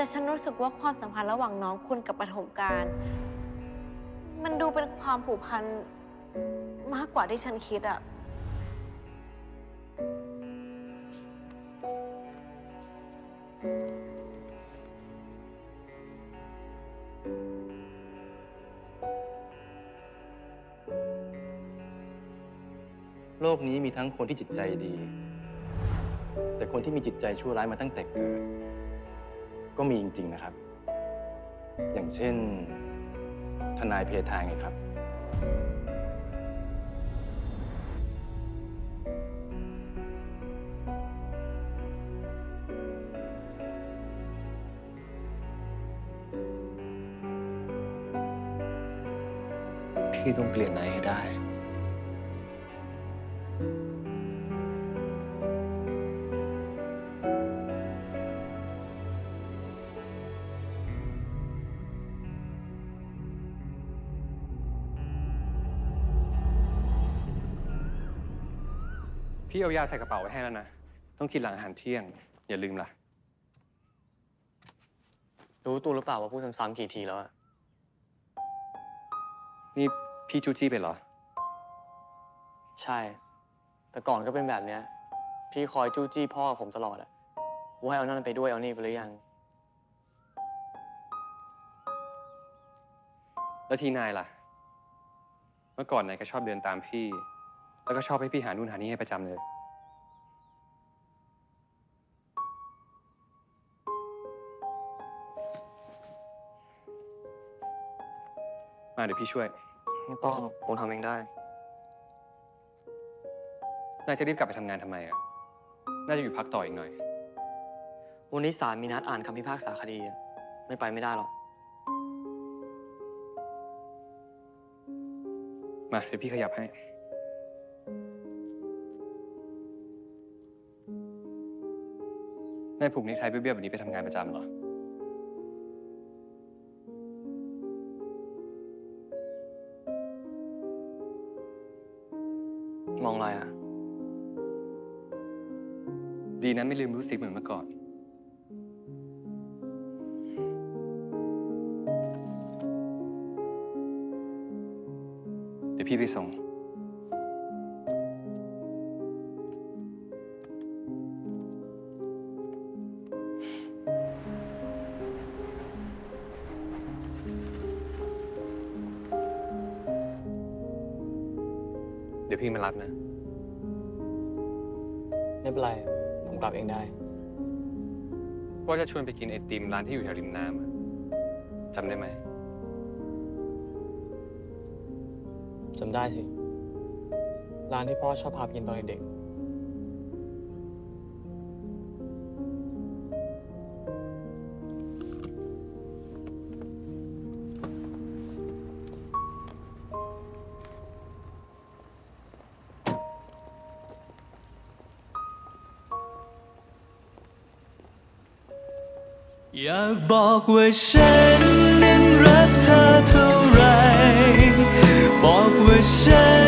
แต่ฉันรู้สึกว่าความสัมพันธ์ระหว่างน้องคุณกับปฐมกาลมันดูเป็นความผูกพันมากกว่าที่ฉันคิดอะโลกนี้มีทั้งคนที่จิตใจดีแต่คนที่มีจิตใจชั่วร้ายมาตั้งแต่เกิดก็มีจริงๆนะครับอย่างเช่นทนายเพทาไงครับพี่ต้องเปลี่ยนนายให้ได้พี่เอายาใส่กระเป๋าไว้ให้แล้วนะต้องกินหลังอาหารเที่ยงอย่าลืมล่ะรู้ตัวหรือเปล่าว่าพูดซ้ำๆกี่ทีแล้วอะนี่พี่จู้จี้ไปเหรอใช่แต่ก่อนก็เป็นแบบเนี้ยพี่คอยจู้จี้พ่อผมตลอดอะว่าให้เอานั่นไปด้วยเอานี่ไปหรือยังแล้วทีนายล่ะเมื่อก่อนนายก็ชอบเดินตามพี่แล้วก็ชอบให้พี่หานู่นหานี่ให้ประจำเลยมาเดี๋ยวพี่ช่วยไม่ต้องผมทำเองได้นายจะรีบกลับไปทำงานทำไมอ่ะน่าจะอยู่พักต่ออีกหน่อยวันนี้ศาลมีนัดอ่านคำพิพากษาคดีไม่ไปไม่ได้หรอกมาเดี๋ยวพี่ขยับให้นายผูกเนคไทเบี้ยวๆแบบนี้ไปทำงานประจำเหรอมองอะไรอ่ะดีนะไม่ลืมรู้สึกเหมือนเมื่อก่อนเดี๋ยวพี่ไปส่งเดี๋ยวพี่มารับนะไม่เป็นไรผมกลับเองได้ว่าจะชวนไปกินไอติมร้านที่อยู่แถวริมน้ำจำได้ไหมจำได้สิร้านที่พ่อชอบพาไปกินตอนเด็กอยากบอกว่าฉันนั้นรักเธอเท่าไรบอกว่าฉัน